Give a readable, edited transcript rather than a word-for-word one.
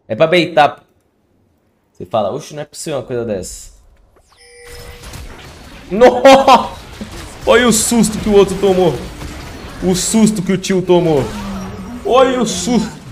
É pra baitar. Você fala, oxe, não é possível uma coisa dessa. Nossa! Olha o susto que o outro tomou. O susto que o tio tomou. Olha o susto.